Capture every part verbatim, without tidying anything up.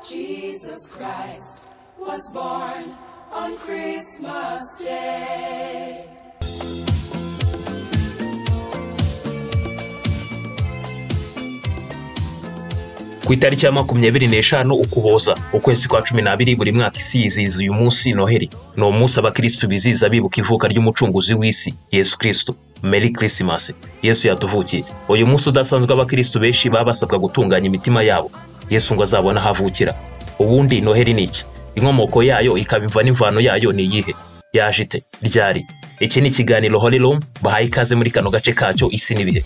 Jesus Christ was born on Christmas Day. Ku itariki ya makumyabiri n'eshanu Ukuboza ukwezi kwa cumi n'abiri buri mwaka isi yizihiza uyu munsi Noheli. Ni umunsi abakristo bizihiza bibuka ivuka ry'umucunguzi w'isi Yesu Kristo. Merry Christmas. Yesu yatuvukiye. Uyu munsi udasanzwe abakristo benshi babasabwa gutunganya imitima yabo Yesu ngo azabona havukira. Ubundi Noheli ni iki? Inkomoko yayo ikabimva n'imvano yayo ni yihe? Yaje ite? Ryari? Iki ni ikiganiro Holy Room bahaye ikaze muri kano gace kacyo isi n'ibihe.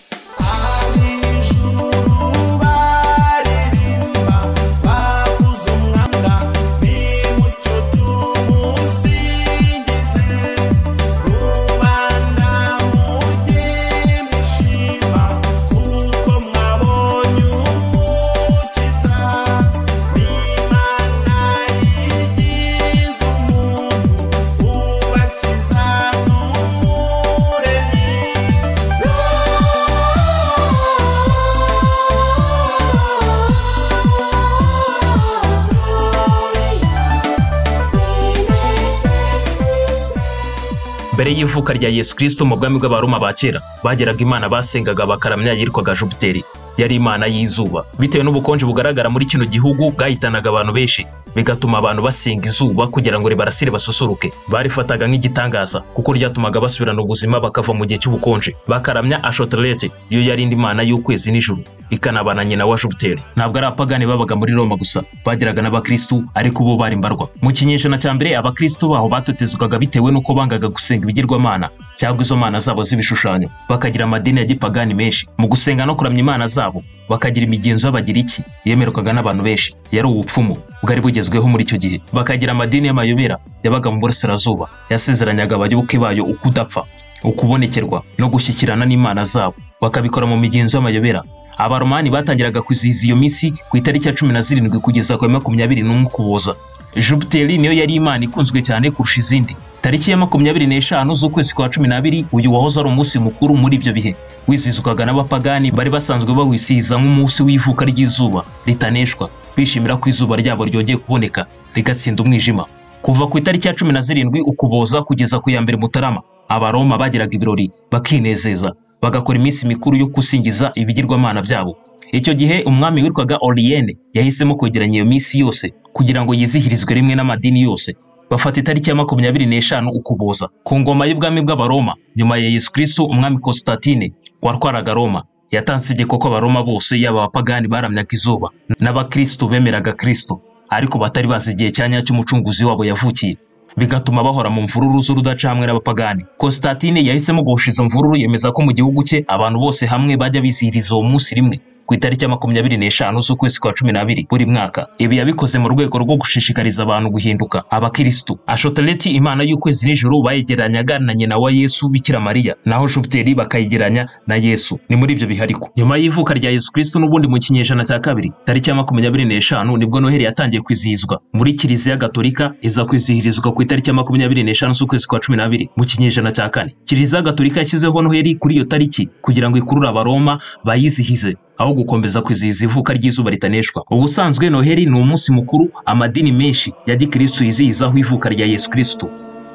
Mbere y'ivuka rya Yesu Kristo mu bwami bw'abaroma ba kera bageraga Imana basengaga bakaramya yitwaga Jupiteri, yari Imana y'izuba. Bitewe n'ubukonje bugaragara muri kino gihugu bwahitanaga abantu benshi, bigatuma abantu basenga izuba kugira ngo ribarasire basusuruke. Barifataga nk'igitangaza kuko ryatumaga basubirana ubuzima bakava mu gihe cy'ubukonje. Bakaramya Ashotorete, yo yari indi mana y'ukwezi n'ijuru, ikanabana nyina wa Jupiteri. Ntabwo ari apagani babaga muri Roma gusa, bagiraga n'abakristo ariko bo bari mbarwa. Mu kinyejana cya mbere abakristo baho batotezwaga bitewe n'uko bangaga gusenga ibigirwamana cyangwa izo mana zabo z'ibishushanyo. Bakagira amadini ya gipagani menshi. Mu gusenga no kuramya imana zabo bakagira imigenzo y'abagiriki yemerwaga n'abantu benshi, yari ubupfumu bwari bugezweho muri icyo gihe. Bakagira amadini y'amayobera yabaga mu burasirazuba, yasezeranyaga abayoboke bayo ukudapfa, ukubonekerwa no gushyikirana n'imana zabo. Bakabikora mu migenzo y'amayobera. Abaromani batangiraga kwizihiza iyo minsi ku itariki ya cumi na zirindwi kugeza ku makumyabiri n'umwe Ukuboza. Jupiteri niyo yari imana ikunzwe cyane kurusha izindi. Tariki ya makumyabiri n'eshanu z'ukwezi kwa cumi n'abiri uyu wahoze ari umunsi mukuru muri ibyo bihe, wizihizwaga n'abapagani bari basanzwe bawisihiza nk'umunsi w'ivuka ry'izuba ritaneshwa, bishimira ko izuba ryabo ryongeye kuboneka rigatsinda umwijima. Kuva ku itariki ya cumi na zirindwi Ukuboza kugeza ku ya mbere Mutarama, Abaroma bagiraga ibirori bakinezeza, bagakora iminsi mikuru yo gusingiza ibigirwamana byabo. Icyo gihe umwami witwaga Oriene yahisemo kwegeranya iyo minsi yose kugira ngo yizihirizwe rimwe n'amadini yose. Bafata itariki ya makumyabiri n'eshanu Ukuboza ku ngoma y'ubwami bw'Abaroma. Nyuma ya Yesu Kristo, umwami Constantine warwaraga Roma yatanze itegeko ko Abaroma bose yaba abapagani baramyaga izuba n'abakristo bemeraga Kristo, ariko batari bazi igihe cyanya cy'umucunguzi wabo yavukiye, bigatuma bahora mu mvururu z'urudaca hamwe n'abapagani. Constantine yahisemo guhosha izo mvururu, yemeza ko mu gihugu cye abantu bose hamwe bajya bizihiriza uwo munsi rimwe ku itariki ya makumyabiri n'eshanu z'ukwezi kwa cumi n'abiri buri mwaka. Ibi yabikoze mu rwego rwo gushishikariza abantu guhinduka abakristo. Ashotoreti, imana y'ukwezi n'ijuru, bayegeranyaga na nyina wa Yesu Bikira Mariya, naho Jupiteri bakayegeranya na Yesu. Ni muri ibyo bihariko. Nyuma y'ivuka rya Yesu Kristo n'ubundi mu kinyejana cya kabiri, tariki ya makumyabiri n'eshanu nibwo Noheli yatangiye kwizihizwa muri Kiliziya Gatolika, iza kwizihirizwa ku itariki ya makumyabiri n'eshanu z'ukwezi kwa cumi n'abiri mu kinyejana cya kane. Kiliziya Gatolika yashyizeho Noheli kuri iyo tariki kugira ngo ikurure Abaroma bayizihize aho gukomeza kwizihiza ivuka ry'izuba ritaneshwa. Ubusanzwe Noheli ni umunsi mukuru amadini menshi ya gikristo yizihizaho ivuka rya Yesu Kristo.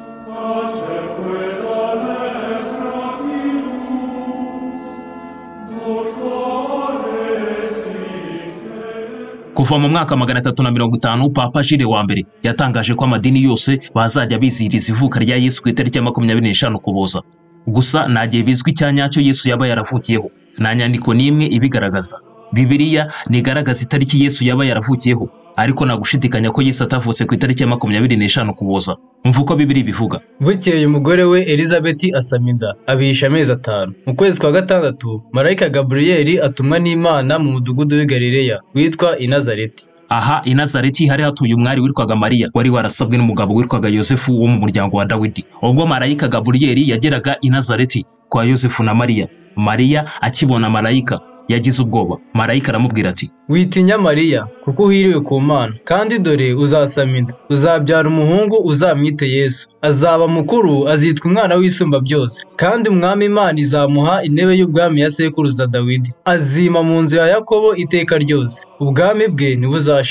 Kuva mu mwaka magana atatu na mirongo itanu Papa Jile wa mbere yatangaje ko amadini yose bazajya bizihiriza ivuka rya Yesu ku itariki ya makumyabiri n'eshanu Ukuboza. Gusa nagiye bizwi cyanyacyo Yesu yaba yaravukiyeho, nta nyandiko n'imwe ibigaragaza. Bibiliya nigaragaza itariki Yesu yaba yaravukiyeho, ariko nagushidikanya ko Yesu atavutse ku itariki ya makumyabiri n'eshanu Ukuboza. Umva uko Bibiliya bivuga. Bukeye umugore we Elizabeti asama inda, abihisha amezi atanu. Mu kwezi kwa gatandatu marayika Gaburiyeli atumwa n'Imana mu mudugudu w'i Galileya witwa i Nazareti. Aha i Nazareti hari hatuye umwari witwaga Mariya, wari warasabwe n'umugabo witwaga Yosefu wo mu muryango wa Dawidi. Ubwo marayika Gaburiyeli yageraga i Nazareti kwa Yosefu na Mariya, Mariya akibona marayika yagize ubwoba. Marayika aramubwira ati, witinya Mariya, kuko uhiriwe ku Mana, kandi dore uzasama inda, uzabyara umuhungu, uzamwite Yesu. Azaba mukuru, azitwa umwana w'isumba byose, kandi umwami Imana izamuha intebe y'ubwami ya sekuruza Dawidi. Azima mu nzu ya Yakobo iteka ryose, ubwami bwe ntibuzashira.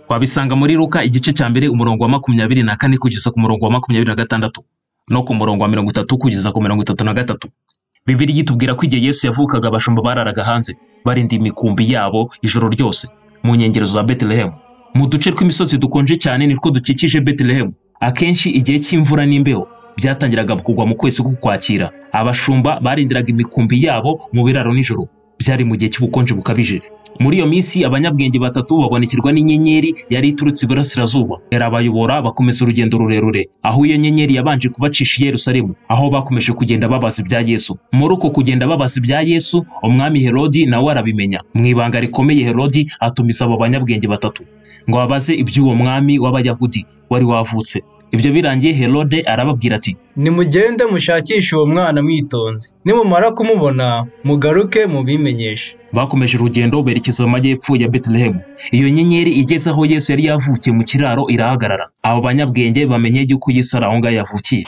wabisanga muri Luka igice cya mbere umurongo wa makumyabiri na kane kugeza ku murongo wa makumyabiri na gatandatu no ku murongo wa mirongo itatu kugeza ku mirongo itatu na gatatu. Bibiliya itubwira ko igihe Yesu yavukaga abashumba bararaga hanze barinda imikumbi yabo ijoro ryose mu nkengero za Betelehemu. Mu duce tw'imisozi dukonje cyane nitwo dukikije Betelehemu, akenshi igihe cy'imvura n'imbeho byatangiraga kugwa mu kwezi k'ukwakira. Abashumba barindiraga imikumbi yabo mu biraro nijoro, byari mu gihe cy'ubukonje bukabije. Muri iyo minsi abanyabwenge batatu babonekirwa n'inyenyeri yari iturutse iburasirazuba, yarabayobora bakomeza urugendo rurerure, aho iyo nyenyeri yabanje kubacisha i Yerusalemu, aho bakomeje kugenda babaza ibya Yesu. Muri uko kugenda babaza ibya Yesu, umwami Herodi nawe arabimenya. Mu ibanga rikomeye Herodi atumiza abo banyabwenge batatu ngo babaze iby'uwo mwami w'Abayahudi wari wavutse. Ibyo birangiye Herode arababwira ati, nimugende mushakishe uwo mwana mwitonze, nimumara kumubona mugaruke mubimenyeshe. Bakomeje urugendo berekeza mu majyepfo ya Betelehemu. Iyo nyenyeri igeze aho Yesu yari yavukiye mu kiraro irahagarara. Abo banyabwenge bamenye yuko Yesu ari aho ngaho yavukiye.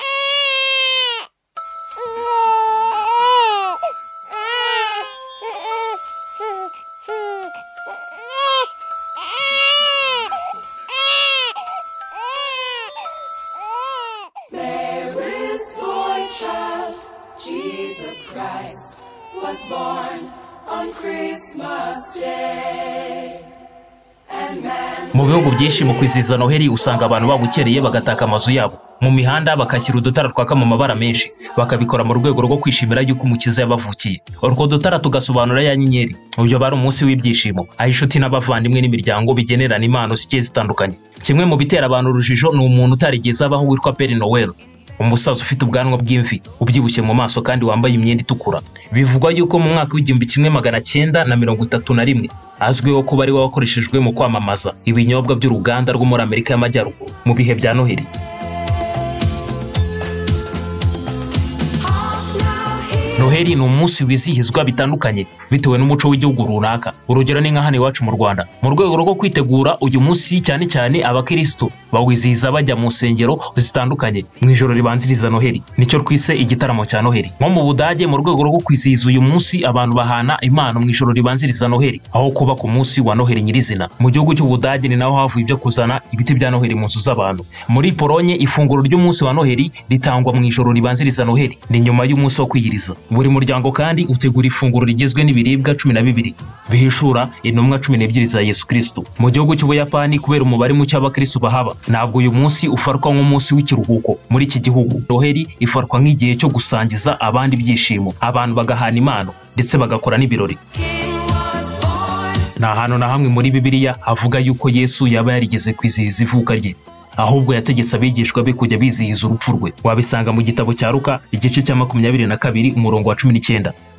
Mary's boy child, Jesus Christ, was born on Christmas Day. And man Mu bihugu byinshi mu kwizihiza Noheli usanga abantu babukereye bagataka amazu yabo mu mihanda, bakashyira udutara twaka mu mabara menshi, bakabikora mu rwego rwo kwishimira yuko umukiza yabavukiye. Urwo dutara tugasobanura ya nyenyeri. Uyu bari umunsi w'ibyishimo, aho inshuti n'abavandimwe n'imiryango bigenerana impano zigiye zitandukanye. Kimwe mu bitera abantu urujijo ni umuntu utarigeze abaho witwa Père Noël, umusaza ufite ubwanwa bw'imvi, ubyibushye mu maso kandi wambaye imyenda itukura. Bivugwa yuko mu mwaka w'igihumbi kimwe magana cyenda na mirongo itatu na rimwe azwiho kuba ari we wakoreshejwe mu kwamamaza ibinyobwa by'uruganda rwo muri Amerika y'Amajyaruguru mu bihe bya Noheli. Noheli ni umunsi wizihizwa bitandukanye bitewe n'umuco w'igihugu runaka. Urugero ni nka hano iwacu mu Rwanda. Mu rwego rwo kwitegura uyu munsi, cyane cyane abakristo bawizihiza bajya mu nsengero zitandukanye mu ijoro ribanziriza Noheli, nicyo twise igitaramo cya Noheli. Nko mu Budage, mu rwego rwo kwizihiza uyu munsi, abantu bahana impano mu ijoro ribanziriza Noheli aho kuba ku munsi wa Noheli nyirizina. Mu gihugu cy'Ubudage ni naho havuye ibyo kuzana ibiti bya Noheli mu nzu z'abantu. Muri Polonye, ifunguro ry'umunsi wa Noheli ritangwa mu ijoro ribanziriza Noheli, ni nyuma y'umunsi wo kwiyiriza. Buri muryango kandi utegura ifunguro rigizwe n'ibiribwa cumi na bibiri bihishura intumwa cumi n'ebyiri za Yesu Kristo. Mu gihugu cy'Ubuyapani, kubera umubare muke w'abakristo bahaba, ntabwo uyu munsi ufarwa nk'umunsi w'ikiruhuko. Muri iki gihugu Noheli ifarwa nk'igihe cyo gusangiza abandi ibyishimo, abantu bagahana impano ndetse bagakora n'ibirori. Nta hantu na hamwe muri Bibiliya havuga yuko Yesu yaba yarigeze kwizihiza ivuka rye, ahubwo yategetse abigishwa be kujya bizihiza urupfu rwe. Wabisanga mu gitabo cya Luka igice cya makumyabiri na kabiri umurongo wa cumi n'icyenda.